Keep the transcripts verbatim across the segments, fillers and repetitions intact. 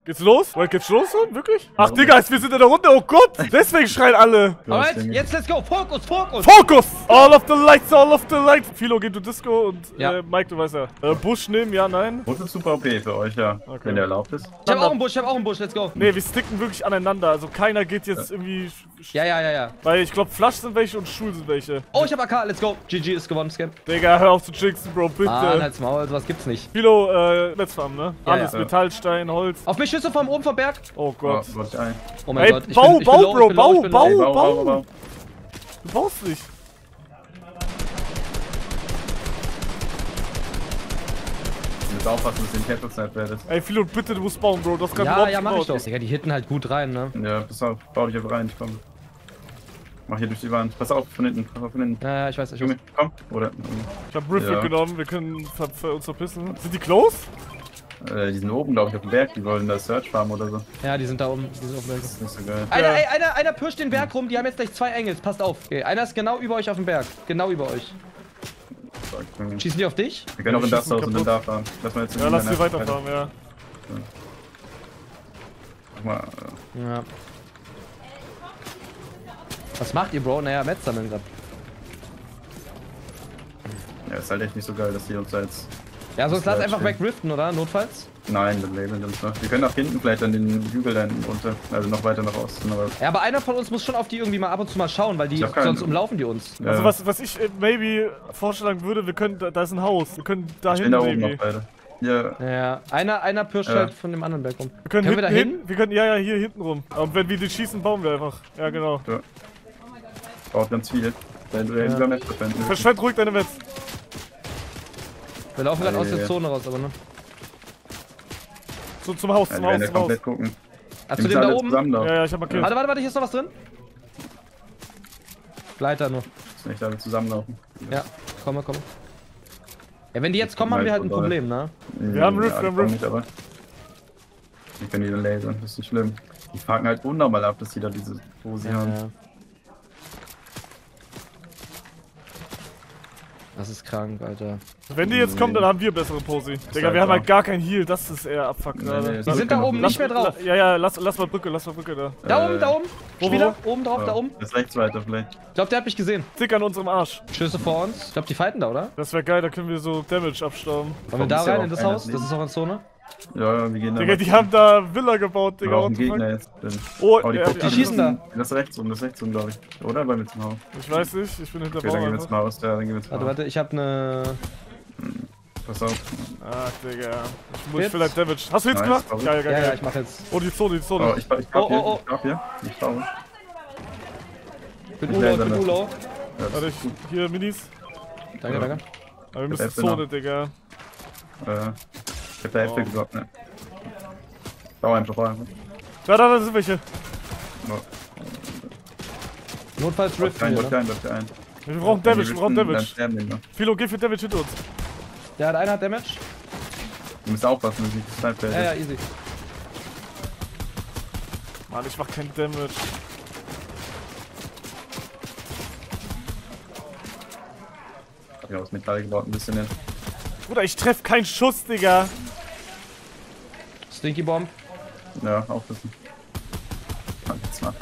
Geht's los? Wait, geht's los? Wirklich? Ach, Digga, wir sind in der Runde. Oh Gott. Deswegen schreien alle. Alright, jetzt let's go. Fokus, Fokus. Fokus. All of the lights, all of the lights. Philo geht zu Disco und ja. äh, Mike, du weißt ja. Äh, Busch nehmen, ja, nein. Busch ist super O P für euch, ja. Okay. Wenn der erlaubt ist. Ich hab auch einen Busch, ich hab auch einen Busch. Let's go. Nee, wir sticken wirklich aneinander. Also keiner geht jetzt ja. irgendwie... Ja, ja, ja, ja. Weil ich glaube, Flash sind welche und Schul sind welche. Oh, ich hab A K. Let's go. G G ist gewonnen, Scam. Digga, hör auf zu jinxen, Bro, bitte. Ah, halt's Maul, sowas gibt's nicht. Philo, äh, Let's Farm, ne? Ja, Alles, ja. Metall, Stein, Holz. Auf mich Schüsse vom oben vom Berg. Oh Gott. Oh, ein. oh mein Ey, Gott. Ich bau, bin, ich bau, bin low, Bro, ich bin bau, low, ich bin bau, low. bau, bau, bau, bau. Du baust nicht. Du musst aufpassen, dass du den Cattle-Snipe werdest. Ey, Philo, bitte, du musst bauen, Bro. Das kann Ja, ja, mach ich doch. Digga, die hitten halt gut rein, ne? Ja, pass auf. Bau dich einfach rein, ich komm. Mach hier durch die Wand. Pass auf, von hinten. Pass auf, von hinten. Ja, ja, ich weiß, ich weiß. Junge, komm. Oder. Ich hab Riff Ja. genommen, wir können ver ver uns verpissen. Sind die close? Äh, die sind oben, glaube ich, auf dem Berg. Die wollen da Search farmen oder so. Ja, die sind da oben. Die sind auf dem Berg. Das ist nicht so geil. Einer, Ja. ey, einer, einer pusht den Berg rum. Die haben jetzt gleich zwei Engels. Passt auf. Okay, einer ist genau über euch auf dem Berg. Genau über euch. Wir Schießen die auf dich? können auch in Ja, das Haus und dann kaputt. da fahren. Lass mal jetzt Ja, lass sie weiterfahren, ja. Mach mal. Ja. Was macht ihr, Bro? Naja, Metz sammeln grad. Ja, ist halt echt nicht so geil, dass die uns da jetzt. Ja, sonst Das lass ist einfach halt wegriften, oder? Notfalls? Nein, dann labeln wir uns noch. Wir können nach hinten vielleicht an den Hügel da hinten runter. Also noch weiter nach Osten. Aber Ja, aber einer von uns muss schon auf die irgendwie mal ab und zu mal schauen, weil die Ich hab keinen. sonst umlaufen die uns. Ja. Also was, was ich äh, maybe vorschlagen würde, wir können, da, da ist ein Haus. Wir können da stehen hin, da oben maybe. noch beide. Ja, Ja, einer, einer pirscht Ja. halt von dem anderen Berg rum. Wir können, Können wir hinten da hin? hin? Wir können, ja, ja, hier hinten rum. Und wenn wir die schießen, bauen wir einfach. Ja, genau. braucht ganz viel. Wenn du ja. über Metz verwenden. Verschwend ruhig deine Metz. Wir laufen gerade aus der Ja. Zone raus, aber ne? So, zum Haus, Ja, zum die Haus, werden ja zum Haus. komplett gucken. Ah, Die zu müssen dem da alle oben? zusammenlaufen. Ja, ja, ich hab markiert. Warte, warte, warte, hier ist noch was drin? Leiter nur. Müssen nicht alle zusammenlaufen. Ja, komme, komme. Ja, wenn die jetzt kommen, haben wir halt ein Problem, ne? Wir haben Rift, wir haben Rift. Nicht, aber wir können die dann lasern, das ist nicht schlimm. Die fragen halt unnormal ab, dass die da diese Pose Ja, haben. ja. Das ist krank, Alter. Wenn die jetzt kommen, dann haben wir bessere Posi. Digga, wir haben halt gar kein Heal, das ist eher Abfuck Nee, gerade. nee, Die das sind da kann oben noch- nicht mehr drauf. Ja, ja, lass, lass mal Brücke, lass mal Brücke da. Da Äh, oben, da oben. wo, Spieler, wo? oben drauf, Ja, da oben. Das ist rechts weiter vielleicht. Ich glaube, der hat mich gesehen. Tick an unserem Arsch. Schüsse vor uns. Ich glaube, die fighten da, oder? Das wäre geil, da können wir so Damage abstauben. Wollen wir da ist ja rein auch in das einer Haus? Das neben. ist auch in Zone. Ja, ja, wir gehen da. Digga, mal. die haben da Villa gebaut, Wir Digga. brauchen what the fuck? Gegner jetzt. Denn- Oh, Oh, die, ja, gucken die an. schießen da. Das ist rechts um, das ist rechts um, glaube ich. Oder? Bei mir zum Haus. Ich weiß nicht, ich bin hinter Okay, dann gehen wir Baum jetzt einfach. mal aus. Ja, dann gehen wir jetzt mal Warte, aus. warte, ich habe eine. Pass auf. Ah, Digga. Ich muss Hits? vielleicht Damage. Hast du Hits Nice, gemacht? sorry. Geil, geil, Ja, ja, geil. ich mach jetzt. Oh, die Zone, die Zone. Oh, ich, ich glaub Oh, hier. oh, oh. Ich glaub hier. Ich schaue. Ich bin Ich Ulo, ich laser bin das. Ulo. Ja, das Warte, ist ich, hier Minis. Danke, Ja. danke. Aber wir müssen F Zone, noch. Digga. Äh, ich hab da Äpfel Oh. gedroppt, ne? Bau einfach, bau einfach. Da, da, da sind welche. Oh, Notfalls Dort Rift kein, hier, dort ne? kein, dort kein. Wir brauchen Damage, wir brauchen Dann Damage. sterben die noch. Philo, gib für Damage hinter uns. Ja, der eine hat Damage. Du musst aufpassen, dass nicht gesniped Ja, ja, wird. easy. Mann, ich mach kein Damage. Hab ich aus Metall gebaut, ein bisschen jetzt. Bruder, ich treff keinen Schuss, Digga. Stinky Bomb. Ja, aufpassen. Kann ich jetzt machen.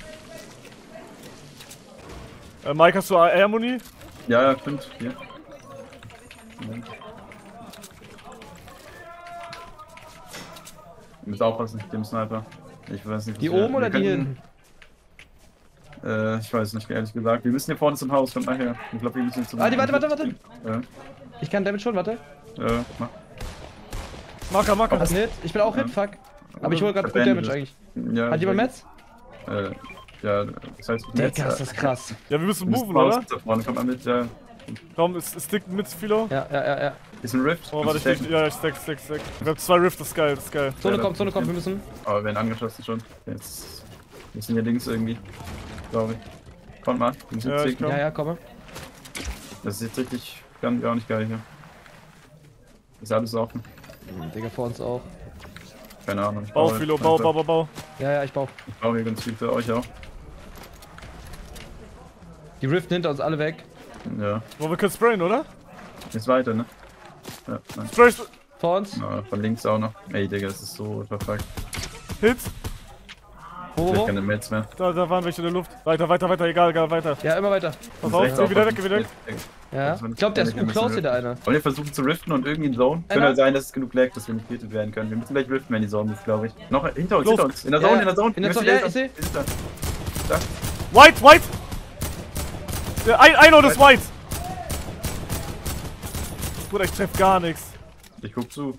Äh, Mike, hast du A R-Muni? Ja, ja, stimmt. Hier. Moment. Du musst aufpassen mit dem Sniper. Ich weiß nicht, was Die wir- oben wir oder die könnten- hinten? Äh, ich weiß nicht, ehrlich gesagt. Wir müssen hier vorne zum Haus, kommt nachher. Ich glaube, wir müssen zum Warte, warte, warte, warte. Ja, Ich kann Damage schon, warte. ja, mach. Marker, Marker. Das ist ein Hit. Ich bin auch Hit, fuck. Aber ich hole gerade gut Bandage. Damage eigentlich. Ja, Hat jemand Metz? Äh, ja, das heißt, Digga, ist das krass. Ja, wir müssen Wir müssen moven, oder? raus, da vorne, komm mal mit, ja. Komm, es es stickt mit, Philo. Ja, ja, ja, ja. Ist ein Rift. Oh, warte, ich, Stecken. ja, ich stack, stack, stack. Wir haben zwei Rift, das ist geil, das ist geil. Zone Ja, kommt, Zone das- kommt, wir müssen. Aber wir werden angeschossen schon. Jetzt müssen wir links irgendwie, glaube ich. Kommt mal, wir müssen Ja, jetzt ich klicken. Ja, ja, komme. Das ist jetzt richtig, gar gar nicht geil hier. Ist alles offen. Digga, vor uns auch. Keine Ahnung. Ich Bau, baue Philo, jetzt bau, einfach- bau, bau, bau. Ja, ja, ich baue. Ich baue hier ganz viel für euch auch. Die Riften hinter uns alle weg. Ja. Wollen wir können sprayen, oder? Jetzt weiter, ne? Ja, nein. Spray, spray. Vor uns. Ja, von links auch noch. Ey, Digga, das ist so verfuckt. Hit. Wo, wo, Ich wo? keine Mates mehr. Da, da waren welche in der Luft. Weiter, weiter, weiter, egal, egal, weiter. Ja, immer weiter. Pass auf, geh wieder weg, geh wieder weg. Ja. Ich glaube, der ist gut close hier, der eine. Wollen wir versuchen zu riften und irgendwie in Zone? Könnte halt sein, dass es genug lag, dass wir nicht gehittet werden können. Wir müssen gleich riften, wenn die Zone ist, glaube ich. Noch hinter uns, Los. hinter uns. In der Ja, Zone, ja. in der Zone. In der Wir Zone, müssen ja, ich laser. seh. Wir sind da. Da. White, white! Der ein, ein und ist white! Bruder, ich treff gar nichts. Ich guck zu.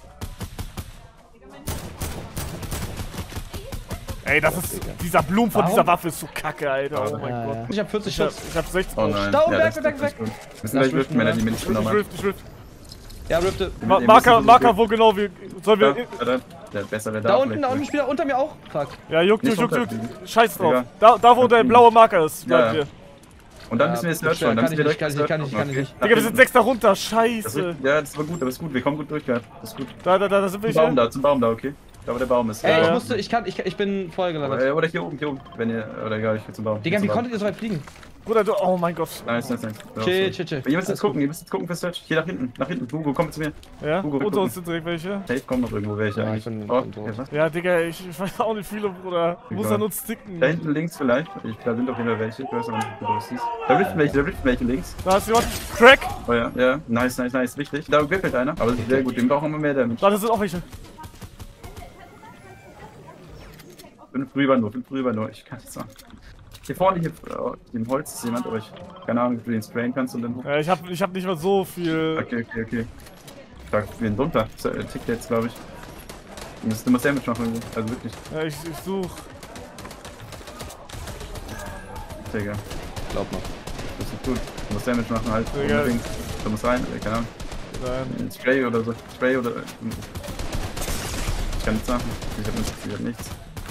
Ey, das ist. Dieser Blumen von Warum? dieser Waffe ist so kacke, Alter. Oh mein Ja, Gott. ja. Ich hab vierzig Ich hab, Schuss. ich hab sechzehn. Oh nein. Da oben, weg, das- weg, das ist weg. gut. Wir müssen gleich riften, wenn er die Milch Ich genommen rift, hat. ich rift. Ja, rippte. Ma Ihr Marker, müsst Marker, so- wo genau wir. Sollen Ja, wir. ja, da. Der besser, der Da unten, da unten, Spieler unter mir auch. Fuck. Ja, juckt, Nicht juckt, juckt, juckt. runterfliegen. Scheiß drauf. Egal. Da, da wo der Fliegen. blaue Marker ist, bleiben Ja. wir. Und dann Ja, müssen wir jetzt gut, Search schauen. Dann kann müssen ich wir nicht, direkt kann ich nicht, kann ich nicht, kann ich Okay. nicht. Digga, wir sind sechs da runter. Das Scheiße. ist, ja, das war gut, aber ist gut. Wir kommen gut durch, ja. Das ist gut. Da, da, da, da sind wir Zum Baum hier. da, zum Baum da, okay? Da, wo der Baum ist. Ey, Ja, ich ja. musste, ich kann, ich, ich bin vorher gelandet. Oder, oder hier oben, hier oben. Wenn ihr, oder egal, ich will zum Baum. Digga, Zum wie Baum. konntet ihr so weit fliegen? Bruder, du. Oh mein Gott. Nice, nice, nice. Ja, Chill, so. chill, chill. Ihr müsst jetzt gucken, ihr müsst jetzt gucken für Search. Hier nach hinten, nach hinten. Hugo, komm zu mir. Ja, Hugo, wir unter gucken. uns sind direkt welche. Safe kommen noch irgendwo welche Ja, eigentlich. ich bin- oh, bin tot. okay, was? Ja, Digga, ich, ich weiß auch nicht viele, Bruder. Muss Egal. an uns sticken. Da hinten links vielleicht. Ich, da sind auf jeden Fall welche. Ich weiß aber nicht, wie du das siehst. Da riften welche, da riften welche links. Da ist jemand. Crack! Oh ja, ja. Nice, nice, nice. Wichtig. Da grippelt einer. Aber das ist sehr gut. Den brauchen wir mehr Damage. Da sind auch welche. Fünf rüber nur, fünf rüber nur. Ich kann nicht sagen. Hier vorne, hier oh, im Holz ist jemand, aber ich keine Ahnung, ob du den sprayen kannst und dann. Ja, ich hab, ich hab nicht mal so viel. Okay, okay, okay. Da wir ihn runter. So, er tickt jetzt, glaube ich. Du musst, du musst Damage machen, irgendwie. Also wirklich. Ja, ich, ich such. Digga. Glaub mal. Das ist gut. Du musst Damage machen, halt. Digga. Unbedingt. Du musst rein, äh, keine Ahnung. Nein. Ein Spray oder so. Spray oder. äh, Ich kann nichts machen. Ich hab nichts. Ich hab nichts.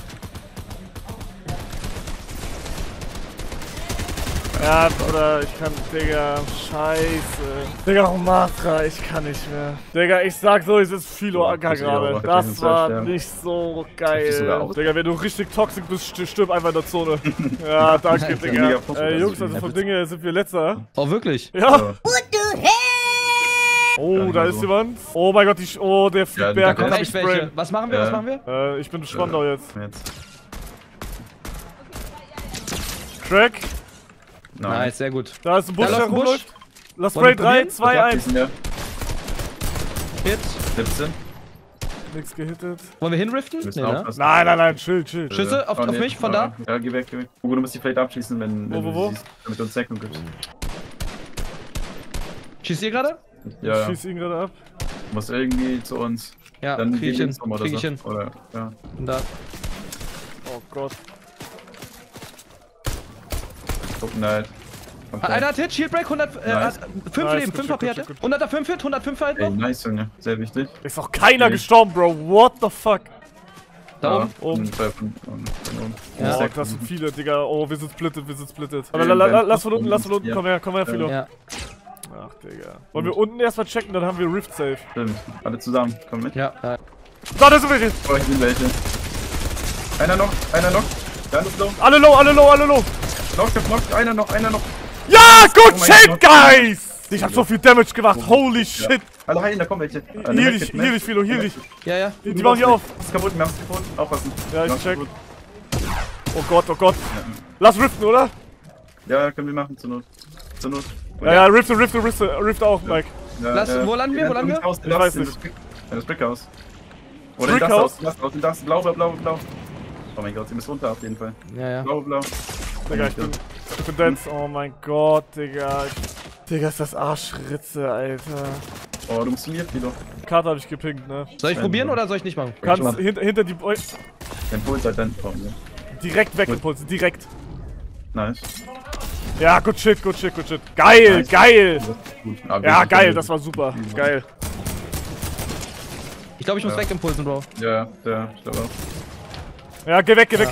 Ja, Bruder, ich kann. Digga, scheiße. Digga, Matra, ich kann nicht mehr. Digga, ich sag so, es ist Philo Ja, Acker muss ich auch gerade. mal Das vergessen, war ja. nicht so Trifft dich sogar geil. aus. Digga, wenn du richtig toxisch bist, st- stirb einfach in der Zone. Ja, danke, Mega Digga. Fokus, Äh, also Jungs, also vom Ding her sind wir letzter. Oh, wirklich? Ja. So. Oh, Ja, da so. ist jemand. Oh mein Gott, die. Sch oh, der Ja, Berg der kann mich Echt welche? sprayen. Was machen wir, Ja. was machen wir? Äh, ich bin Spandau jetzt. Jetzt. Crack. Nice, sehr gut. Da ist ein Busch, Da der läuft ein Busch. rumläuft. Lass Wollen wir Spray drei, probieren? zwei, eins. Ja. Hit. siebzehn. Nix gehittet. Wollen wir hinriften? Wir müssen Nee, ne? aufpassen. Nein, nein, nein, chill, chill. Schüsse auf, Oh, auf nee. mich, von Ja, da? Ja, geh weg, geh weg. Hugo, du musst die vielleicht abschließen, wenn, wenn Wo, wo, du wo? sie siehst, damit du uns Deckung gibst. Schießt ihr gerade? Ich Ja, ja. schieß ihn gerade ab. Du musst irgendwie zu uns. Ja, Dann krieg geh ich hin. links rum oder Krieg ich so. hin. Oder, ja. Und da. Oh Gott. Gucken halt. Kommt Ah, einer hat Hit, Shield Break, hundert, äh, Nice. hat fünf Nice, Leben, gut, fünf gut, H P gut, hatte. gut. hunderter fünf Hit, hundertfünf halt Ey, noch. nice, Junge. Sehr wichtig. Ist doch keiner Okay. gestorben, Bro. What the fuck? Da oben. Oben. Und, äh, von, von, von oben. Ja. Oh, Sehr das gut. sind viele, Digga. Oh, wir sind splittet, wir sind splittet. Ja, La, la, la, wenn- lass von unten, lass von unten. Ja. Komm her, komm her, Philo. Ja. Ach, Digga. Wollen wir unten erstmal checken, dann haben wir Rift safe. Stimmt. Alle zusammen. Komm mit. Ja. ja. Da, da sind welche. Oh, hier sind welche. Einer noch, einer noch. Der andere ist low. Alle low, alle low, alle low. Noch, noch, einer noch, einer noch. Ja, good Oh mein shit, Gott. guys. Ich hab so viel Damage gemacht. Holy shit. Alle heilen, da kommen welche. Äh, Hier ne, dich, ne? hier dich, Philo, hier dich. Ja, ja. Die, die bauen hier auf. Das ist kaputt, wir haben es gefunden. Aufpassen. Ja, ich Noch check. kaputt. Oh Gott, oh Gott. Lass riften, oder? Ja, können wir machen, zur Not. Zur Not. Ja, ja, rifte, rifte, rifte, rift auch, Mike. Ja, Lass- wo landen wir, wo landen wir? Haus, Ich weiß in nicht. das Brick- in das Brickhaus. Oder in das Brickhaus? Haus, in das Haus, in das blau, blau, blau, blau. Oh mein Gott, ihr müsst runter auf jeden Fall. Ja, ja. Blau, blau. Digga, ich bin, ich bin dance. Oh mein Gott, Digga. Ich, Digga, ist das Arschritze, Alter. Oh, du musst zu mir, Philo. Karte hab ich gepinkt, ne? Soll ich probieren oder soll ich nicht machen? Kannst mal. hinter, hinter die Boy Dein Puls halt dann. Oh, ne? direkt wegimpulsen, direkt. Nice. Ja, good shit, good shit, good shit. Geil, Nice. geil. Das ist gut. Aber Ja, ich- geil, das war super. Geil. Ich glaube, ich muss Ja. wegimpulsen, Bro. Ja, ja, ich glaube auch. Ja, geh weg, geh weg.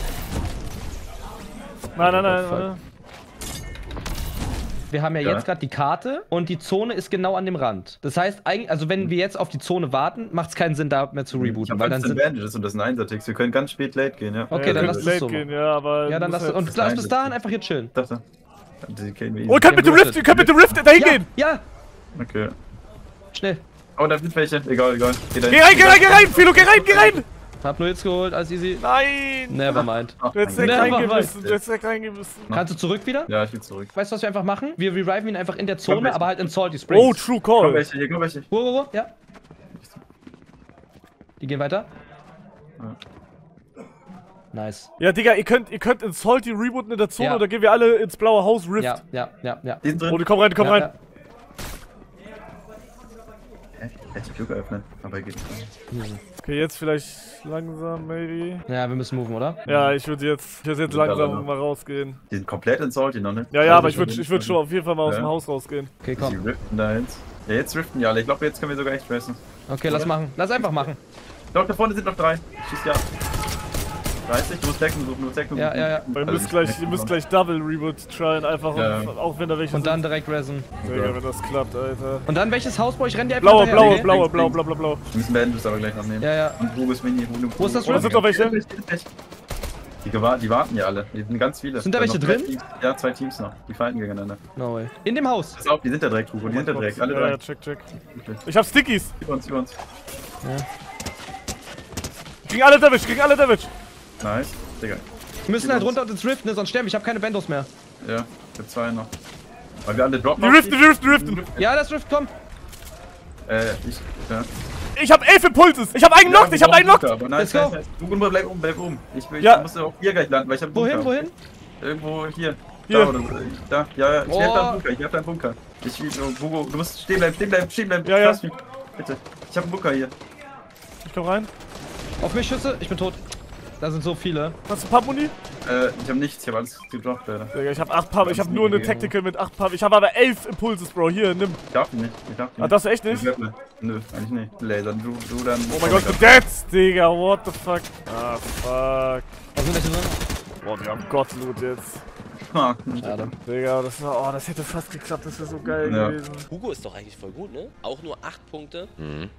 Nein, nein, nein, fuck. nein. Wir haben ja, Ja. jetzt gerade die Karte und die Zone ist genau an dem Rand. Das heißt, eigentlich, also wenn wir jetzt auf die Zone warten, macht es keinen Sinn, da mehr zu Ich rebooten, hab weil dann fünfzehn sind. Bandages und das ist ein Einser-Tix. Wir können ganz spät late gehen, ja. Okay, Ja, dann wir lass können es late so gehen, ja, aber. Ja, dann du lass musst und halt- lass bis dahin einfach hier chillen. Dachte. Die killen wir easy. Oh, ihr könnt mit dem Rift, ihr könnt mit dem Rift dahin Ja, gehen! ja, Okay. schnell. Oh, da sind welche. Egal, egal. Geh, da Geh rein, geh rein, geh rein, Philo, geh rein, geh rein! Hab nur jetzt geholt, alles easy. Nein! Nevermind. Ach, Du hättest mein direkt Never reingehen mind. müssen, du hättest direkt reingehen müssen. Kannst du zurück wieder? Ja, ich will zurück. Weißt du, was wir einfach machen? Wir reviven ihn einfach in der Zone, Komm, aber halt in Salty Oh, Springs. true Komm call. welche, hier, komm welche. Wo, wo, wo? Ja. Die gehen weiter. Ja. Nice. Ja, Digga, ihr könnt, ihr könnt in Salty rebooten in der Zone Ja. oder gehen wir alle ins blaue Haus Rift. Ja, ja, ja, ja. Die sind drin. Oh, die kommen rein, die kommen ja, rein. ja. Hä? Hätte ich Glück öffnen, aber geht nicht. Okay, jetzt vielleicht langsam, maybe. Ja, wir müssen moven, oder? Ja, ich würde jetzt, ich würd jetzt Ja, langsam ja. mal rausgehen. Die sind komplett in Salty noch, ne? Ja, ja, aber ich würde ich würd schon auf jeden Fall mal aus Ja. dem Haus rausgehen. Okay, Die komm. riften da jetzt. Ja, jetzt riften die alle. Ich glaube, jetzt können wir sogar echt racen. Okay, lass machen. Lass einfach machen. Doch, da vorne sind noch drei. Schieß ja. dreißig, du musst Decken suchen, du musst Decken Ja, suchen. ja, ja. Weil ihr Also müsst nicht gleich, Decken ihr müsst suchen. gleich Double Reboot tryen, einfach, Ja. um, auch wenn da welche Und dann sind. direkt resen. Digga, wenn das klappt, Alter. Und dann welches Haus, Bro? Ich renn dir einfach Blaue, hinterher, blaue, okay? blaue, Links, blau, links. blau, blau, blau. Wir müssen Bandus aber gleich noch nehmen. Ja, ja. Und Hugo ist Mini, Hugo. Wo ist das Oder Rift? sind noch welche? Die, gewa- die warten ja alle. Die sind ganz viele. Sind da Dann welche noch zwei drin? Teams. Ja, zwei Teams noch. Die fighten gegeneinander. No way. In dem Haus. Pass auf, die sind da direkt, Hugo. Die sind da direkt. Alle Ja, drei. ja, check, check. Okay. Ich hab Stickies. Über uns, über uns. Kriegen alle Damage, kriegen alle Damage. Nice. Digga. Wir müssen halt runter und ins Rift, ne? Sonst sterben wir. Ich hab keine Bandos mehr. Ja, ich hab zwei noch. Weil wir alle droppen. Die auf riften, die riften, die riften. Ja, das Rift, komm. Äh, ich. Ja. Ich hab elf Impulses. Ich hab einen Knocked, ich hab einen Knocked. Aber nice, Let's go. nice, nice. Hugo, bleib oben, bleib oben. Ich, ich Ja. muss auch hier gleich landen, weil ich hab einen Wohin, Bunker. wohin? Irgendwo hier. Hier. Da oder so. Da, ja, ja. Ich Oh. helf da einen Bunker, ich helf da einen Bunker. Ich, Hugo, du musst stehen bleiben, stehen bleiben, stehen bleiben. Ja, ja. Trust me. Bitte. Ich hab einen Bunker hier. Ich komm rein. Auf mich Schüsse. Ich bin tot. Da sind so viele. Hast du Pump-Muni? Äh, ich hab nichts, ich hab alles gedroppt, Alter. Digga, ich hab acht Pump, ich hab nur eine Tactical mit acht Pump. Ich hab aber elf Impulses, Bro. Hier, nimm. Ich darf ihn nicht, ich darf ihn Ah, nicht. das echt nicht? Ich werfe. Nö, eigentlich nicht. Laser, du, du dann. Oh mein Gott, du dead, Digga. What the fuck? Ah, fuck. Da sind welche drin. Boah, wir haben Gottloot jetzt. Ah, Schade. Digga, das war, oh, das hätte fast geklappt. Das wäre so geil Ja. gewesen. Hugo ist doch eigentlich voll gut, ne? Auch nur acht Punkte.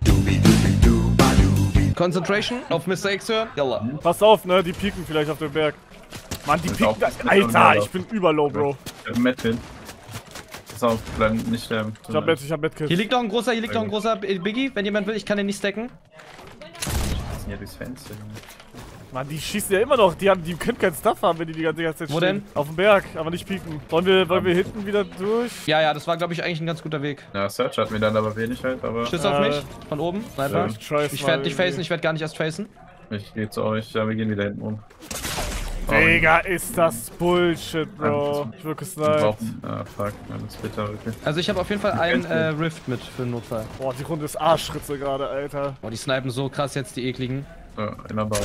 Concentration auf Mister X hören. Yalla. Pass auf, ne? Die pieken vielleicht auf dem Berg. Mann, die Ist pieken. auch- Da, ist auch Alter, mehr ich bin überlow, Bro. Ich hab einen Medkit. Pass auf, bleib nicht sterben. Ich hab Met, ich hab Hier Medkit. liegt noch ein großer, hier liegt noch ein großer Biggie. Wenn jemand will, ich kann den nicht stacken. Das sind ja durchs Fenster. Mann, die schießen ja immer noch. Die, haben, die können keinen Stuff haben, wenn die die ganze Zeit Wo stehen. denn? Auf dem Berg, aber nicht pieken. Wollen wir, wollen wir hinten wieder durch? Ja, ja, das war, glaube ich, eigentlich ein ganz guter Weg. Ja, Search hat mir dann aber wenig halt, aber Schüsse auf Äh, mich. Von oben. Sniper. ja. Ich try's Ich mal werde nicht irgendwie. facen, ich werde gar nicht erst facen. ich geh zu euch. Ja, wir gehen wieder hinten um. Digga, ist das Bullshit, Bro. Ich wirke Wir sniped. brauchen. Ah, fuck. Ja, das ist bitter, wirklich. Also ich habe auf jeden Fall einen äh, Rift mit für den Notfall. Boah, die Runde ist Arschritze gerade, Alter. Boah, die snipen so krass jetzt, die ekligen. So, immer bauen.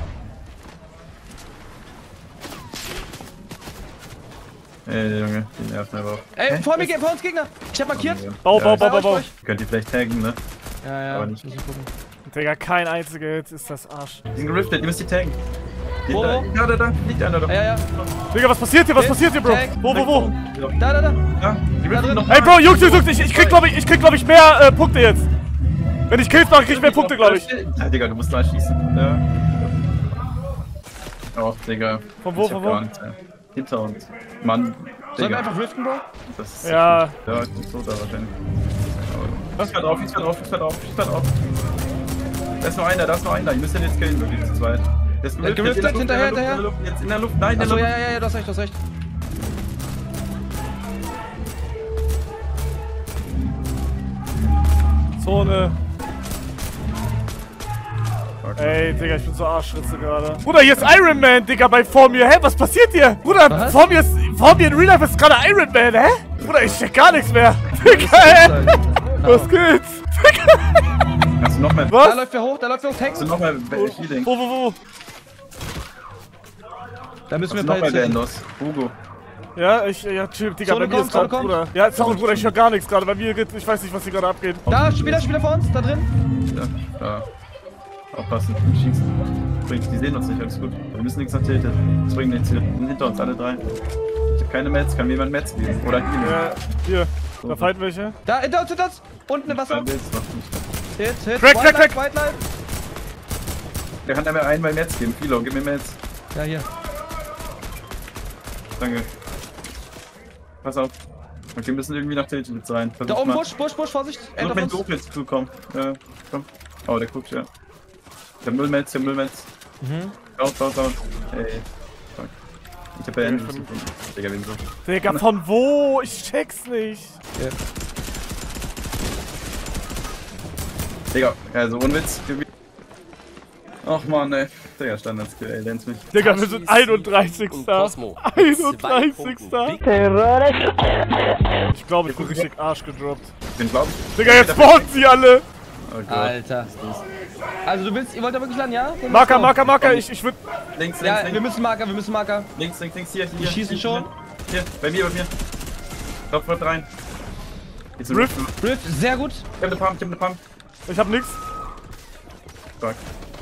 Ey, Junge, die nerven aber auch. Ey, Hä? vor mir, vor uns Gegner! Ich hab markiert! Bau, Ja, bau, ich- bau, bau, bau. Könnt ihr vielleicht taggen, ne? Ja, ja, Aber nicht. müssen gucken. Digga, kein einziger Hit, ist das Arsch. Die sind geriftet, ihr müsst die taggen. Die Wo, da, wo? da, da, da, liegt einer da. Ja, ja, Digga, was passiert hier? Was Hit, passiert hier, Bro? tag, Wo, wo, wo? da, da, da. Ja, die Da riften drin. noch. Ey, Bro, Jungs, Jungs, Jungs, ich, ich krieg, glaube ich, ich krieg, glaub ich, mehr äh, Punkte jetzt. Wenn ich Kills mache, krieg ich mehr Punkte, glaube ich. Ja, Digga, du musst da schießen. Ja. Oh, Digga. Von wo, Ich hab von wo? gar nichts, ey. Hinter uns. Mann, Sollen wir Digga. einfach riften, Bro? Das ist Ja. Ja, ich bin tot, aber wahrscheinlich. Schieß mal drauf, schieß mal drauf, schieß mal drauf, schieß mal drauf. Da ist noch einer, da ist noch einer. Ihr müsst den jetzt killen, wirklich zu zweit. Der ist geriftet, geriftet, in der Luft, hinterher, in der Luft, hinterher. in der Luft, jetzt in der Luft, nein, in der Achso, Luft. ja, ja, ja, du hast recht, du hast recht. Zone. Ey, Digga, ich bin so Arschritze gerade. Bruder, hier ist Iron Man, Digga, bei vor mir. Hä, was passiert hier? Bruder, Was? vor mir ist, vor mir in Real Life ist gerade Iron Man, hä? Bruder, ich check gar nichts mehr. Digga, hä? Was geht's? Hast du noch mehr? Da Was? läuft wer hoch, da läuft wer hoch, Hast du tanken. noch mehr Healing? Wo, wo, wo? Da müssen Hast wir du noch mehr ein paar Hits Bandos? Hugo. Ja, ich, ja, chill, Digga, Zone bei mir kommt, ist gerade, Zone kommt. Bruder. Ja, sorry, Bruder, ich höre gar nichts gerade. Bei mir geht, ich weiß nicht, was hier gerade abgeht. Da, Spieler, Spieler vor uns, da drin. Ja, ja. Aufpassen, schießen. Bringt, die sehen uns nicht, alles gut. Wir müssen nichts nach Tilted. Das bringt nichts hier. Die sind hinter uns, alle drei. Ich hab keine Mets, kann mir jemand Mets geben? Oder Healing? Ja, hier, da fighten welche. Da, hinter uns, hinter uns. Unten im Wasser. Kein Bild, das macht nicht. Hit, Hit. Crack, White crack, Light, crack. White Light. Der kann mir einmal Mets geben. Philo, gib mir Mets. Ja, hier. Danke. Pass auf. Okay, wir müssen irgendwie nach Tilted jetzt rein. Versuch Da oben mal. Busch, Busch, Busch, Vorsicht. End Versuch auf mit uns. Doof jetzt zu kommen. Ja, komm. Oh, der guckt, ja. Ich hab null Metz, ich hab null Metz. Mhm. Raus, raus, raus. Ey. Fuck. Ich hab ja Ende. Digga, wen so? Digga, von wo? Ich check's nicht. Ja. Digga, also ohne Witz. Ach man, ey. Digga, Standard-Skill, ey, lernst mich. Digga, wir sind einunddreißigster einunddreißigster Ich glaube, ich bin richtig Arsch gedroppt. Ich bin glaub. Digga, jetzt spawnen sie alle! Oh Gott. Alter. Also du willst, ihr wollt da wirklich landen, ja? Dann Marker, let's go. Marker, Marker, ich, ich würd... Links, links, Ja, wir links. müssen Marker, wir müssen Marker. Links, links, links, hier, hier. Die schießen hier, schon. Hier, bei mir, bei mir. Lauf mal rein. Jetzt Rift. Rift, sehr gut. Ich hab ne Pump, ich hab ne Pump. Ich hab nix. Fuck.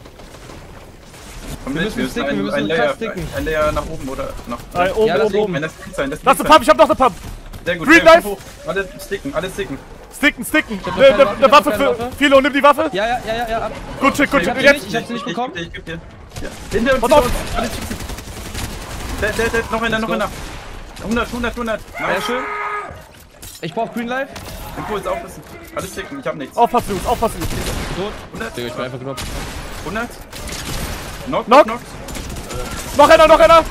Komm Wir mit, müssen sticken, ein, wir müssen ein krass Layer, sticken. ein Layer nach oben oder nach... Ein, oben, Ja, lass oben, oben. Nein, das kann sein, das Lass kann eine Pump, ich hab noch eine Pump. Sehr gut. Green sehr Life. hoch. Alle sticken, alle sticken. Sticken, sticken. hab noch Ne, keine ne, Waffe, ne ich hab Waffe noch keine für... Waffe. Philo, nimm die Waffe. Ja, ja, ja, ja, ja. ab. Gut shit, gut Ich shit. hab sie Jetzt. nicht, ich hab sie nicht bekommen. Ich geb dir, ich geb dir. Ja. Hinter uns, Pass hinter auf. uns. Alle schießen. Der, der, der, noch einer, noch go. einer. hundert, hundert, hundert. Sehr Nice. schön. Ich brauch Green Life. Impuls aufpassen. Alles sticken, ich hab nichts. Aufpassen, Jungs, aufpassen. Tot. hundert, Digga, ich bin einfach genockt. hundert. Knock, Knock. knock. Noch einer, noch einer.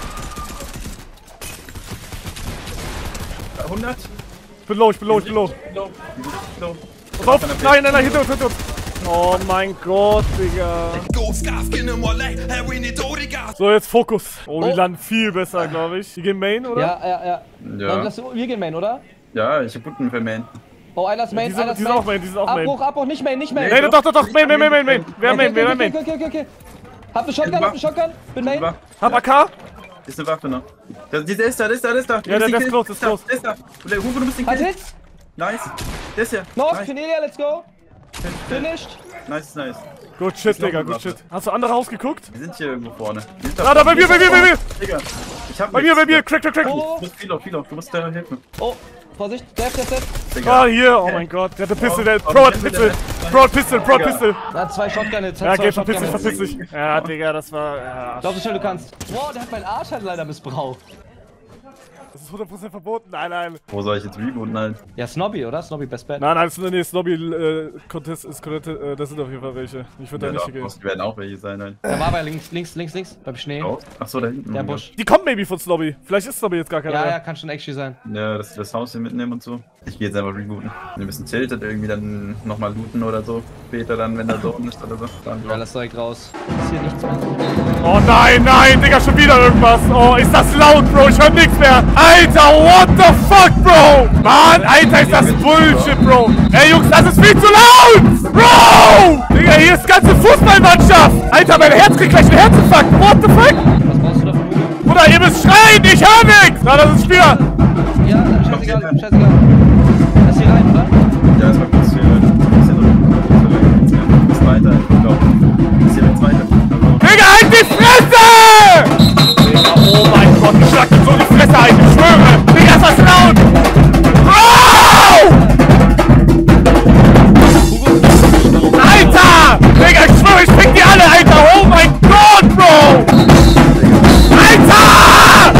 hundert. Ich bin low, ich bin low, ich bin low. Low. Low. Pass auf. Nein, nein, nein, hinter uns, hinter uns. Oh mein Gott, Digga. So, jetzt Fokus. Oh, die Oh. landen viel besser, glaube ich. Die gehen Main, oder? Ja, ja, ja. Dann Ja. lass, wir gehen Main, oder? Ja, ich hab guten für Main. Oh, einer ist Main, Die sind, einer die ist sind auch Main. Main, die sind auch Main. Abbruch, Abbruch, nicht Main, nicht Main. Nee, doch, doch, doch, Main, Main, Main, Main, Main. Wer Main, wer okay, Main? okay, okay, okay. Hab eine Shotgun, hab eine Shotgun. Bin Main. Waffe. Hab A K? Ist eine Waffe noch. Der, der ist da, der ist da, der ist da. Ja, der- der ist close, der ist close. Der ist da. Der Hugo, du musst den Hat killen. Hits. Nice. Der ist hier. North, Nice. Cornelia, let's go. Finished. Nice, nice. Gut shit, noch Digga, eine gut Waffe. shit. Hast du andere Haus geguckt? Wir sind hier irgendwo vorne. Wir sind Ah, da bei mir, bei mir, bei mir. Digga. Ich hab Bei mir, nichts. bei mir. Crack, crack, crack. Oh, Du musst Philo, Philo, du musst da helfen. oh. Vorsicht, Death, Death, Death. Ah, Digga. hier. Oh mein Gott. Der hat eine Pistol. Der Oh, Pro hat oh, Pistol. oh, Pro hat Pistol, Pro hat Pistol. Er hat zwei Shotgun-Hits. Ja, hat zwei geh, verpiss dich, Shotgun-Hits. verpiss dich. Ja, Digga, das war... Ja, Glaub so schnell du kannst. Wow, der hat meinen Arsch halt leider missbraucht. das ist hundert Prozent verboten. Nein, nein. Wo soll ich jetzt rebooten halt? Ja, Snobby, oder? Snobby Best Bet. Nein, nein, das ist nee, Snobby äh, Contest ist korrekt. Äh, das sind auf jeden Fall welche. Ich würde da Ja, nicht da gehen. muss- werden auch welche sein halt. Der war bei links, links, links, links. Beim Schnee. Oh. Achso, da hinten. Der Busch. Die kommen maybe von Snobby. Vielleicht ist Snobby jetzt gar keiner Ja, mehr. ja, kann schon actually sein. Ja, dass wir das Haus hier mitnehmen und so. Ich gehe jetzt einfach rebooten. Wir müssen Tilted irgendwie dann nochmal looten oder so. Später dann, wenn der Zone ist oder so. Dann Ja, lass direkt raus. Ist hier nichts mehr. Oh nein, nein, Digga, schon wieder irgendwas. Oh, ist das laut, Bro? Ich hör nichts mehr. Alter, what the fuck, Bro? Mann, Alter, ist das Bullshit, Bro. Ey, Jungs, das ist viel zu laut. Bro! Digga, hier ist ganze Fußballmannschaft. Alter, mein Herz kriegt gleich einen Herzinfarkt. What the fuck? Was brauchst du da für Hugo? Bruder, ihr müsst schreien, ich hör nichts. Na, das ist ein Spieler. Ja, scheißegal, scheißegal. Lass hier rein, oder? Ja, erstmal kurz hier. Bisschen noch. Bis weiter, ich glaube. Bis hier jetzt weiter. Digga, halt die Fresse! Digga, oh mein Gott, ich schlag dir so die Fresse ein, ich schwöre. Digga, ist das laut. Bro! Alter! Digga, ich schwöre, ich fick die alle, Alter! Oh mein Gott, Bro! Alter!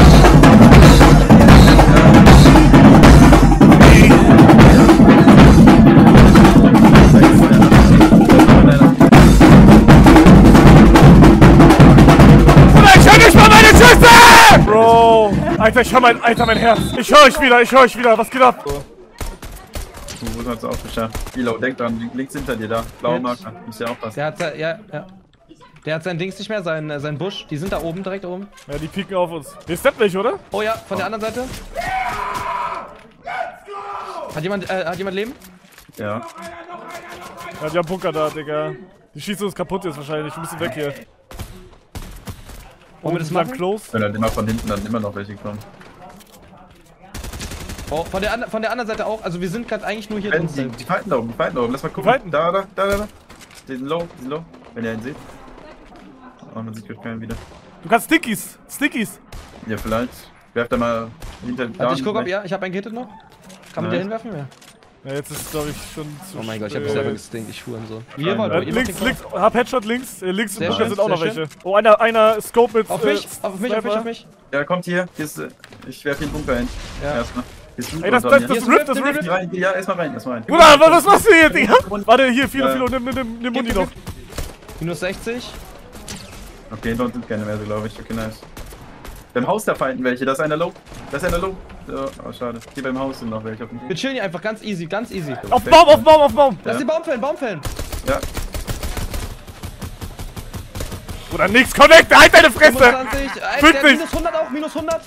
Bruder, ich hör nicht mal meine Schüsse! Bro! Alter, ich hör mein, Alter, mein Herz. Ich hör euch wieder, ich hör euch wieder. Was geht ab? Du hast es auch geschafft. Elo, denk dran, links hinter dir da. Blaue Marker. Muss ja aufpassen. Der hat sein, ja, ja. Der hat sein Dings nicht mehr, sein, äh, sein Busch. Die sind da oben, direkt oben. Ja, die pieken auf uns. Wir steppt nicht, oder? Oh ja, von der anderen Seite. Hat jemand, äh, hat jemand Leben? Ja. Ja, die haben Bunker da, Digga. Die schießen uns kaputt jetzt wahrscheinlich. Wir müssen weg hier. Wollen wir das sind dann machen? close. Wenn dann immer von hinten dann immer noch welche kommen. Oh, von der, an- von der anderen Seite auch. Also wir sind gerade eigentlich nur hier Wenn, drin. die, die fighten da oben, die fighten da oben. Lass mal gucken. Die fighten? Da, da, da, da, da. Die sind low, die sind low. Wenn ihr ihn seht. Oh, man sieht gerade keinen wieder. Du kannst Stickies. Stickies. Ja, vielleicht. Werft da mal hinter da. Warte, ich guck, ob ja, ich habe einen gehittet noch. Kann man Nice. den hinwerfen? Ja. Ja, jetzt ist glaube ich schon zu Oh mein Gott, ich hab spät. mich selber gestinkt, ich schwöre so. Wie ihr Nein, wollt, Äh, ihr macht links, den links, hab Headshot links. Äh, links Sehr im Bunker schön, sind auch noch sehr welche. Oh, einer, einer Scope mit. Auf äh, mich, auf mich, auf mich, auf mich. Ja, kommt hier. hier ist, äh, ich werf den Bunker hin. Ja. Erstmal. Hier ist Loot Ey, das, unter das, mir. das Hier ist Rift, das Rift, Rift. Rein, ja, erstmal rein, erstmal rein. Bruder, was machst du hier, Digga? Warte, hier, Philo, Ja. Philo, nimm, nimm, nimm, nimm Muni noch. Minus sechzig. Okay, dort sind keine mehr, so glaube ich. Okay, nice. Beim Haus da feinden welche, da ist einer low. Da ist einer low. Oh, oh schade. Hier beim Haus sind noch welche. Wir chillen hier einfach ganz easy, ganz easy. Auf Baum, auf Baum, auf Baum! Lass Ja. den Baum fällen, Baum fällen! Ja. Oder nix, connect, halt deine Fresse! fünfundzwanzig, äh, Fick der dich. minus hundert auch, minus hundert.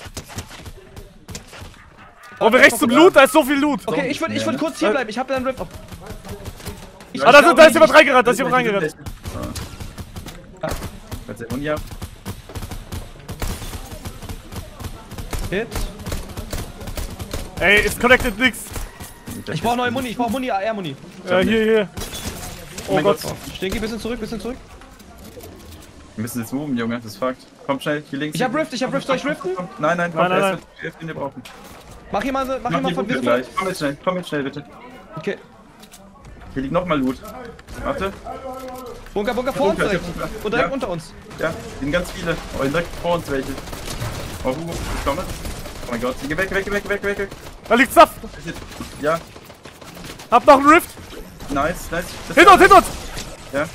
Oh, wir rechts zum Loot, da ist so viel Loot. Okay, ich würde ich würd kurz hier bleiben, ich hab dann Rip. Ich, Ah, da, ist- da ist jemand reingerannt, da ist jemand reingerannt. Ah. Kannst du Uni ab? Hit. Ey, ist connected nix. Ich brauch neue Muni, ich brauch Muni, A R-Muni. Ja, hier, hier. Oh mein Gott. Gott. Stinky, bisschen zurück, bisschen zurück. Wir müssen jetzt moven, Junge, das ist Fakt. Komm schnell, hier links. Ich hab Rift, ich hab Rift, soll ich riften? Nein, nein, komm, Nein, nein, erst nein. wird- erst den wir brauchen. Mach jemand, mach Mach jemand die von Hupe wir gleich. Komm jetzt schnell, komm jetzt schnell, bitte. Okay. Hier liegt nochmal Loot. Warte. Bunker, Bunker vor uns Bunker, direkt. Bunker. Und direkt Ja. unter uns. Ja, sind ganz viele. Oh, direkt vor uns welche. Oh, Hugo, ich komme. Oh mein Gott, geh weg, weg, weg, weg, weg, weg. Da liegt Saft. Ja, Hab noch einen Rift. nice, nice. Das Hinter uns, hinter uns. Ja,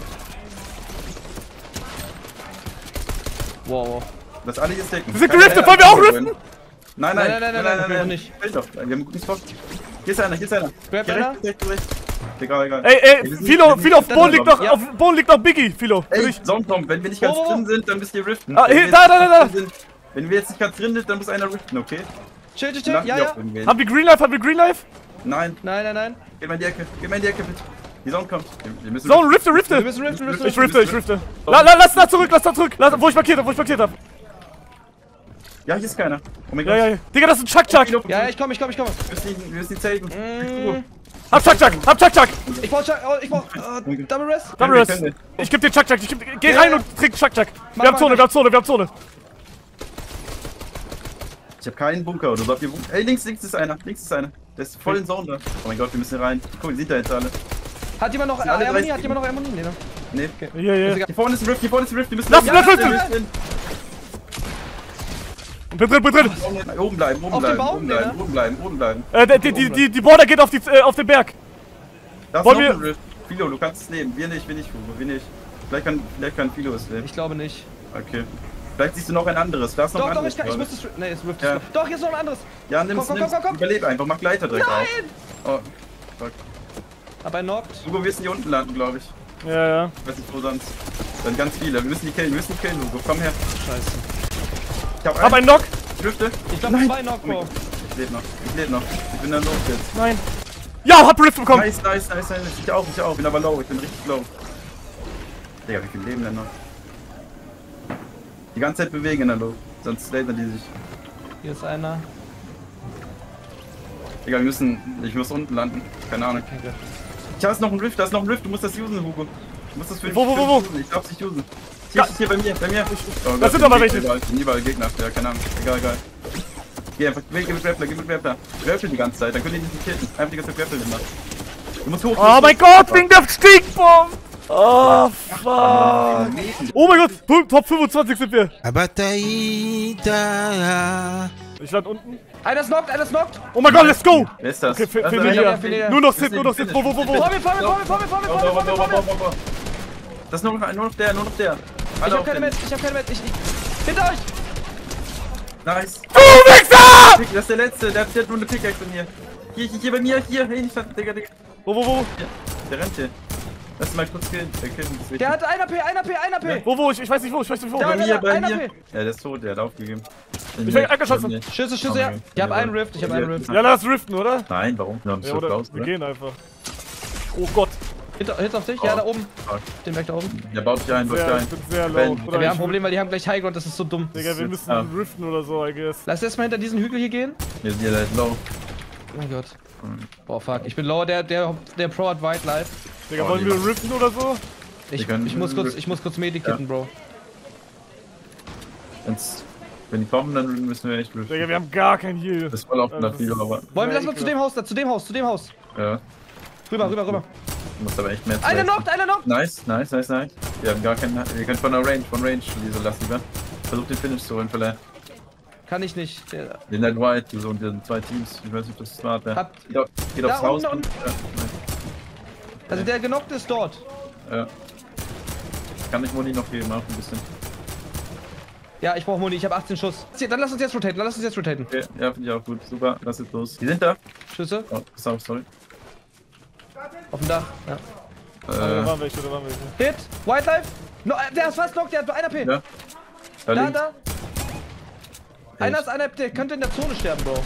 Wow, wow. lass alle hier stacken. Wir sind Keine geriftet, Air- wollen wir auch riften? Nein, nein, Nein, nein, nein, nein, wir können nicht. Will doch, wir haben einen guten Spot. Hier ist einer, hier ist einer. Grab Hier einer? rechts, rechts, rechts. Egal, egal. Ey, ey, Wir sind- Philo, wir sind Philo, auf nicht Boden liegt noch, Ja. auf dem Boden liegt noch Biggie, Philo. Ey, Ich- Songtom, wenn wir nicht ganz Oh, oh. drin sind, dann müsst ihr riften. Ah, Wenn hier, wir da, jetzt da, nicht da, drin sind- Wenn wir jetzt nicht ganz drin sind, dann muss einer riften, okay? Chill, chill, Dann chill. lachen Ja, wir ja. auf irgendwen. Haben wir Green Life, haben wir Green Life? Nein, Nein, nein, nein. geh mal in die Ecke, geh mal in die Ecke, bitte. Die Sonne kommt. Wir, wir müssen So, rifte, Wir rifte. müssen riften, riften, Ich riften. rifte, ich rifte. La, la, lass da zurück, lass da zurück. Lass, wo ich markiert hab, wo ich markiert hab. Ja, hier ist keiner. Oh mein Ja, Gott. ja, ja. Digga, das ist ein Chuck Chuck. Ja, ja, ich komm, ich komm, ich komm. Wir müssen die, wir müssen die zelten. Mm. Hab Chuck Chuck, hab Chuck Chuck. Ich brauch, Chuck- oh, ich brauch, äh, Double Rest. Double Rest. Können wir. Ich geb dir Chuck Chuck. Ich geb, geh Ja, rein ja. und trink Chuck Chuck. Mach Wir haben mal Zone, gleich. wir haben Zone, wir haben Zone. Ich hab keinen Bunker oder so. Habt ihr Bunker? Ey, links, links ist einer. Links ist einer. Der ist voll in Zone da. Oh mein Gott, wir müssen hier rein. Guck, ihr seht da jetzt alle. Hat jemand noch Sind alle Harmonie? drei Hat jemand noch Harmonie? Nee, ne? Nee. Hier, hier. Hier vorne ist ein Rift, hier vorne ist ein Rift. Wir müssen Lass, ja, lass, ja, lass, ja, lass. ja. Bin drin, bin drin. Oben bleiben, oben Auf dem bleiben, Baum, oben bleiben, Digga? oben bleiben, oben bleiben. Äh, die, die, die, die Border geht auf, die, äh, auf den Berg. Da ist Wollen noch wir- ein Rift. Philo, du kannst es nehmen. Wir nicht, wir nicht, Hugo, wir nicht. Vielleicht kann, vielleicht kann Philo es nehmen. Ich glaube nicht. Okay. Vielleicht siehst du noch ein anderes. Da ist noch Doch, ein doch, anderes. ich kann, ich gerade. muss das, nee, es Rift Ja. ist Doch, hier ist noch ein anderes. Ja, nimm's, Komm, komm, nimm's. komm, komm, komm. Überleb einfach, mach Gleiter direkt Nein! auf. Oh, fuck. Hab einen knockt. Hugo, wir müssen hier unten landen, glaube ich. Ja, ja. Ich weiß nicht, wo sonst. Dann ganz viele. Wir müssen die killen, wir müssen die killen, Hugo. Komm her. Scheiße. Ich hab Hab einen Knock. Lüfte. Ich glaube, zwei Knock, Oh mein Bro. Gott. Ich lebe noch. Ich lebe noch. Ich bin dann los jetzt. Nein. Ja, hab Rift bekommen. Nice, nice, nice, nice. Ich auch, ich auch. Bin aber low. Ich bin richtig low. Digga, wie viel Leben denn noch? Die ganze Zeit bewegen in der Low. Sonst lasern die sich. Hier ist einer. Digga, wir müssen. Ich muss unten landen. Keine Ahnung. Okay, gut. Da ist noch ein Rift, da ist noch ein Rift. Du musst das usen, Hugo. Du musst das für Wo, wo, wo, wo? usen. Ich darf's nicht usen. Hier, Da- hier bei mir, bei mir. Oh Gott, Das sind hier aber Gegner welche. Überall, sind überall Gegner. Ja, keine Ahnung. Egal, egal. Geh einfach, geh mit Grappler, geh mit Grappler. Grappler die ganze Zeit, dann können die nicht killen. Einfach die ganze Zeit Grappler immer. Du musst hoch. Oh mein Gott, wegen der Stinkbomb. Oh, fuck. Oh mein Gott, Top fünfundzwanzig sind wir. Abataida. Ich land unten. Einer ist knockt, einer ist knockt. Oh mein Gott, let's go. Wer ist das? Okay, für, Das für ist mich einer, ja. der fehlt. Nur noch Sit, nur noch Sit. Wo, wo, wo, Vor wo? mir, vor mir, vor mir, vor mir, vor mir, vor mir, Bo, vor bo, mir, bo, vor bo, mir. bo, bo. Das ist nur noch, nur noch der, nur noch der. Ich Alle hab auf keine den. Metz, ich hab keine Metz. Ich, ich, hinter euch. Nice. Du Wichser! Pick, das ist der letzte, der hat der hat nur eine Pickaxe von hier. Hier, hier, hier bei mir, hier, hey, nicht, Digga, Digga. Wo, wo, wo? Hier, der rennt hier. Lass ihn mal kurz killen. Der killen ist wichtig. Der hat einer P, einer P, einer P. Wo, wo? Ich, ich weiß nicht wo, ich weiß nicht wo. Ja, bei mir, bei einer mir. P. Ja, der ist tot, der hat aufgegeben. Ich werd angeschossen. Nee. Schüsse, Schüsse, ja. Ich hab einen Rift, ich hab einen Rift. Ja, lass riften, oder? Nein, warum? Wir haben Ja, schon oder? raus, Wir oder? gehen einfach. Oh Gott. Hinter, hinter auf dich? Ja, da oben. Fuck. Den Weg da oben. Der baut sich ein, baut sich Sehr, ich ein. bin sehr Ben. low. Ja, Oder Ja, wir haben ich- ein Problem, weil die haben gleich Highground, das ist so dumm. Digga, wir müssen Ja. riften oder so, I guess. Lass erst mal hinter diesen Hügel hier gehen. Hier ist jeder low. Oh mein Gott. Boah, fuck. Ich bin low, der, der, der Pro hat White Life. Digga, Oh, wollen wir lieber. riften oder so? Ich, Wir können- ich muss kurz, ich muss kurz Medikitten, Bro. Wenn's, wenn die kommen, dann müssen wir echt Digga, riften. wir haben gar kein Heal. Das ist voll auf der Video, aber. Wollen wir lass mal zu dem Haus, da, zu dem Haus, zu dem Haus. Ja, Rüber, rüber, rüber. du musst aber echt mehr Einer leisten. knockt, einer knockt. Nice, nice, nice, nice. Wir haben gar keinen. Wir können von der Range, von Range diese lassen, wir. Versuch den Finish zu holen, vielleicht. Kann ich nicht. Der, Den Night White, die so und den zwei Teams. Ich weiß nicht, ob das smart wäre. Habt- Geht, auf, geht Da aufs Haus. unten, und, also der genockte ist dort. ja, ja. Kann ich Moni noch geben, auch ein bisschen. Ja, ich brauche Muni, ich habe achtzehn Schuss. Dann lass uns jetzt rotaten, dann lass uns jetzt rotaten. Okay, ja, finde ich auch gut. Super, lass jetzt los. Die sind da. Schüsse, Oh, pass auf, sorry. auf dem Dach. Ja. Da Äh, waren welche, da waren welche. Hit, Wildlife. No, äh, der ist fast knock, der hat nur einer P. ja. Da, Da, links. da. Einer ist einer, der könnte in der Zone sterben, Bro.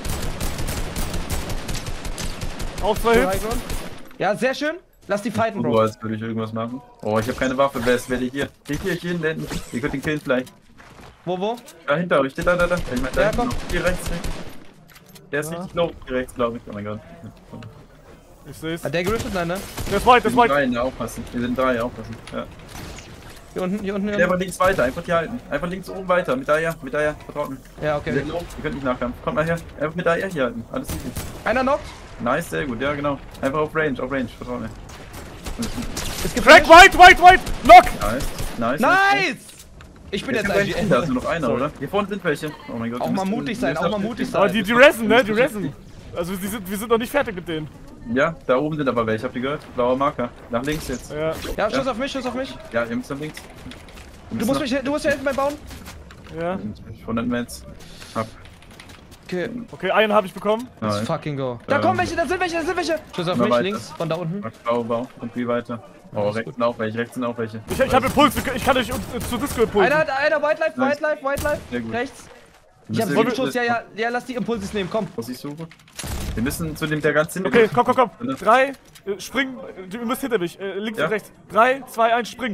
Auch zwei Hits. Ja, sehr schön. Lass die fighten, So, Bro. als würde ich irgendwas machen. Oh, ich habe keine Waffe. Wer ist, wer liegt hier? Hier, hier, hier hinten. Ihr könnt den killen vielleicht. Wo, wo? Da hinter euch, steht da, da, da. Ich mein, da Ja, hinten komm. noch. Hier rechts, rechts. Der ist Ja. richtig low. Hier rechts, glaube ich. Oh mein Gott. Ich seh's. Hat der geriftet? Nein, ne? Der ist white, der Wir ist sind white. drei, ne, aufpassen. Wir sind drei, aufpassen. Ja. Hier unten, hier unten, hier Der unten. einfach links weiter, einfach hier halten. Einfach links oben weiter. Mit daher, mit daher. Vertraut mir. Ja, Wir okay. sind low. Ihr könnt nicht nachkampfen. Kommt mal her. Einfach mit daher hier halten. Alles easy. Einer knockt. Nice, sehr gut. Ja, genau. Einfach auf Range, auf Range. Vertraut mir. Es gibt Crack, white, white, white. Lock. Nice. Nice. Nice! Ich bin Jetzt jetzt sind I G da ist N. nur noch einer, oder? Hier vorne sind welche. Oh mein Gott. Auch wir mal müssen- mutig sein, wir auch müssen- mal mutig Aber sein. die, die ressen, ne? Die ressen. Also die sind, wir sind noch nicht fertig mit denen. Ja, da oben sind aber welche. Habt ihr gehört? Blauer Marker. Nach links jetzt. Ja. Ja, Schuss auf mich, Schuss auf mich. Ja, ihr müsst nach links. Du musst mich, du musst hier hinten mal bauen. Ja. hundert Mets. Hab. Okay, Okay, einen habe ich bekommen. let's Nein. fucking go. Da Ähm. kommen welche, da sind welche, da sind welche. Schuss auf Mal mich, weiter. links, von da unten. Max Bau, Bau. Und wie weiter. Oh, rechts sind auch welche. Rechts sind auch welche. Ich, ich habe Impuls, ich kann euch äh, zu Disco impulsen. Einer hat, einer, Wildlife, Nice. Wildlife, Wildlife. Sehr gut. Rechts. Ich Müsst hab ihr- sieben Schuss, ja, ja, ja, lass die Impulses nehmen, komm. Was ich suche. Wir müssen zu dem, der ganz hinten Okay, ist. komm, komm, komm. Ne? Drei, äh, spring, äh, ihr müsst hinter mich. Äh, links Ja. und rechts. Drei, zwei, eins, spring.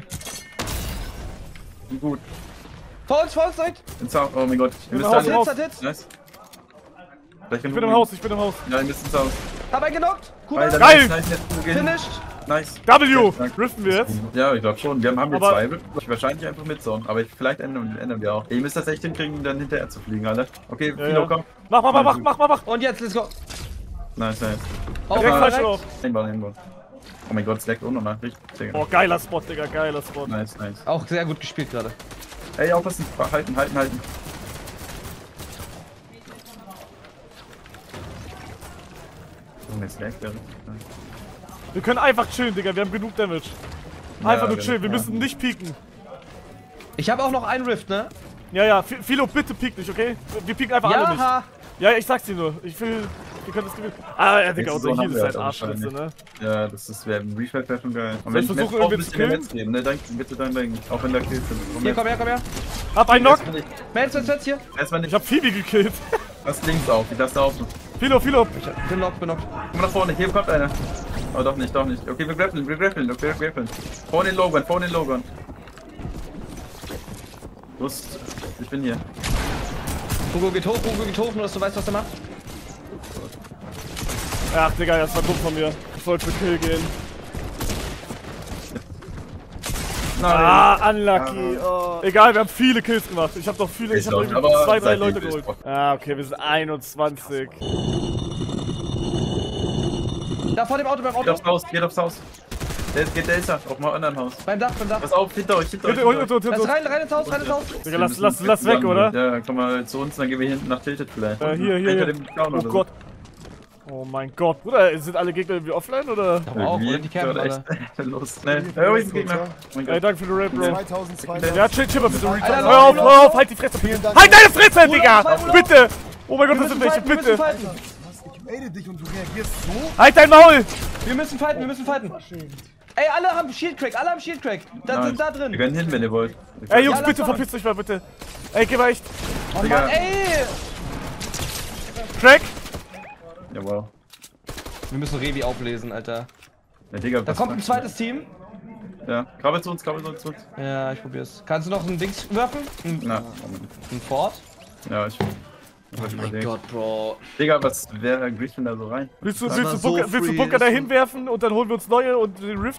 Gut. Vor uns, vor uns, direkt. Ins Haus. Oh mein Gott. Ihr müsst Haus, alle. Haus. Hits, hat Hits. Nice. Vielleicht Ich bin im Haus, ich bin im Haus. Ja, ihr müsst ins Haus. Hab einen genockt. Alter, Cool. Geil. Nice, nice, jetzt gehen. Finished. Nice. W, Danke. riften wir jetzt. Ja, ich glaube schon. Wir haben, haben wir Aber- zwei. Ich wahrscheinlich einfach mit so. Aber ich, vielleicht ändern, ändern wir auch. Ihr müsst das echt hinkriegen, dann hinterher zu fliegen, Alter. Okay, Ja, Philo, ja. komm. Mach, mach, mach, mach, mach, mach, mach. Und jetzt, let's go. Nice, nice. Auf, Direkt Ah, falsch direkt. auf. Einbauen, einbauen. Oh mein Gott, es leckt auch noch nach. Richtig, Digga. Oh, geiler Spot, Digga, geiler Spot. Nice, nice. Auch sehr gut gespielt gerade. Ey, aufpassen. Halten, halten, halten. Oh, jetzt leckt der. Wir können einfach chillen, Digga, wir haben genug Damage. Einfach Ja, nur wir- chillen, wir ja. müssen nicht pieken. Ich habe auch noch einen Rift, ne? Ja, ja, F- Philo, bitte piek nicht, okay? Wir pieken einfach alle nicht. Ja, Ja, ich sag's dir nur. Ich will, wir können das gewinnen. Ah, ja, Digga, Nächste unser Saison Heal haben ist wir halt halt Arschritze, wahrscheinlich. ne? Ja, das ist, wäre ein Refresh wäre schon geil. Und Soll ich wenn versuchen, Metz braucht, irgendwie müsst zu ihr killen? Metz geben, ne? Danke, bitte dann denken. Auch wenn da Kills sind. hier, komm her, komm her. Hab einen Knock. Erstmal nicht. Metz, Metz, Metz, hier. Erstmal nicht. Ich hab Phoebe gekillt. Lass links auf, ich lass da auf. Philo, Philo. Bin knocked, bin knocked. Komm nach vorne, hier kommt einer. Oh, doch nicht, doch nicht. Okay, wir grappeln, wir grappeln, okay, wir grappeln. Vorne den Logan, vorne den Logan. Los, ich bin hier. Hugo geht hoch, Hugo geht hoch, nur dass du weißt, was er macht. Ach, Digga, das war dumm von mir. Ich wollte für Kill gehen. Nein. Ah, unlucky. Oh. Egal, wir haben viele Kills gemacht. Ich hab doch viele, ich Ich hab auch, irgendwie aber zwei, drei seid Leute ihr geholt. böse. Ah, okay, wir sind einundzwanzig. Da vor dem Auto, beim Geht Auto. aufs Haus, geht aufs Haus. Der geht der ist da, auf dem anderen Haus. Beim Dach, beim Dach. Pass auf, hinter euch, hinter euch. Bitte, hol, hinter hol, euch. hol, Lass hol. rein, rein ins Haus, rein ins Haus. Digga, Wir lass, müssen lass, lass weg, zusammen. oder? Ja, komm mal zu uns, dann gehen wir hinten nach Tilted vielleicht. Äh, hier, hier, Hinter hier. dem Clown Oh oder so. Gott. Oh mein Gott. Bruder, sind alle Gegner irgendwie offline, oder? Aber auch, oder? Die campen Irgendwie alle. echt los. Ne, ja, wo ist ein Gegner? Oh mein Ey, Gott. danke für den Raid, Bro. zweitausendzweihundert. Ja, chill, chill mal bitte. Alter, Hör auf, hör auf, halt die Fresse. Vielen Dank. Halt deine Fresse, Digga! Urlaub, Bitte! Oh mein Gott, Wir das sind müssen welche, fighten, wir müssen bitte! fighten. Ich melde dich und du reagierst so? Halt dein Maul! Wir müssen fighten, wir müssen fighten. Ey, alle haben Shield Crack, alle haben Shield Crack. Da Nice. sind da Wir drin. können hin, wenn ihr wollt. Ey, Jungs, Ja, lass bitte, machen. verpisst euch mal, bitte. Ey, geh mal echt. Oh Digga. Mann, ey. Crack! Ja, wow. Wir müssen Revi auflesen, Alter. Ja, Digga, Da was kommt ein machst zweites Team. du? Ja, krabbel zu uns, krabbel zu uns. zu uns. Ja, ich probier's. Kannst du noch ein Dings werfen? Ein, Na, ein Fort? ja, ich. ich wollte überlegen. Bro. Digga, was wäre Griffin da so rein? Willst du, Das willst war du so Bunker, willst du free, Bunker da das- hinwerfen und dann holen wir uns neue und den Rift?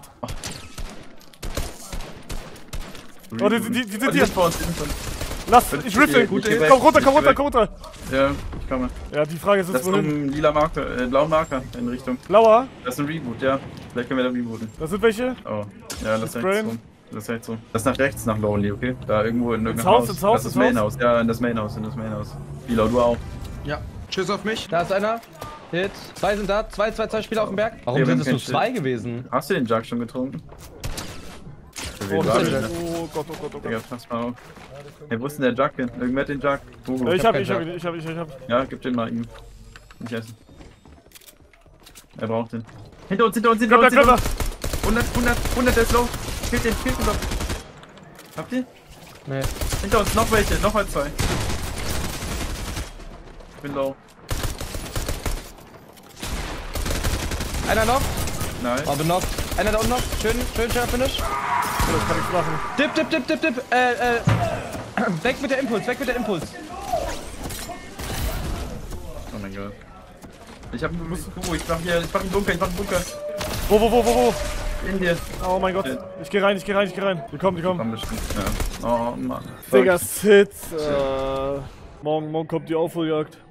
Oh, die, die, die, die Oh, sind hier. vor uns, die sind vor uns. Lass, ich rifte. Gut, Komm gut, runter, komm gut, runter, gut. komm runter. Ja, ich komme. Ja, die Frage ist Das jetzt ist wohin. ein lila Marker, äh, blauer Marker in Richtung. Blauer, Das ist ein Reboot, ja. Vielleicht können wir da rebooten. da sind welche. Oh, ja, das ist Brain. rechts rum. Das ist rechts rum. Das ist nach rechts, nach Lonely, okay? Da irgendwo in irgendeinem Haus, Haus. ins Haus, Das ist ins das Mainhaus. Ja, in das Mainhaus, in das Mainhaus. Philo, du auch. Ja. Tschüss auf mich. Da ist einer. Hit. Zwei sind da. Zwei, zwei, zwei Spieler auf dem Berg. Warum Ja, wir sind haben es nur kein zwei Schild. gewesen? Hast du den Jug schon getrunken? Wen Oh, war shit. denn da? Oh Gott, oh Gott, oh Digga, Gott. pass mal auf. Hey, wo ist denn der Jug hin? Irgendwer hat den Jug? Oh, Ich hab hab, ich hab, keinen ich hab, ich hab, ich hab. ja, gib den mal ihm. Nicht essen. Er braucht den. Hinter uns, hinter uns, hinter Klopper, uns, hinter Klopper. uns. hundert, hundert, hundert, der ist low. Killt den, killt den doch. Habt ihr? Nee. Hinter uns noch welche, noch mal zwei. Ich bin low. Einer noch. Nice. Oh, benockt. Einer da unten noch. Schön, schön, schöner Finish. Das kann ich machen. Dip, dip, dip, dip, dip. Äh, äh. Weg mit der Impuls, weg mit der Impuls. Oh mein Gott. Ich hab einen oh, ich mach hier, ich mach einen Bunker, ich mach einen Bunker. Wo, wo, wo, wo, wo? In dir. Oh mein Gott. Ich geh rein, ich geh rein, ich geh rein. Die kommen, die kommen. Komm bestimmt, ja. Oh Mann. Digga, Sit. Äh, morgen, morgen kommt die Aufholjagd.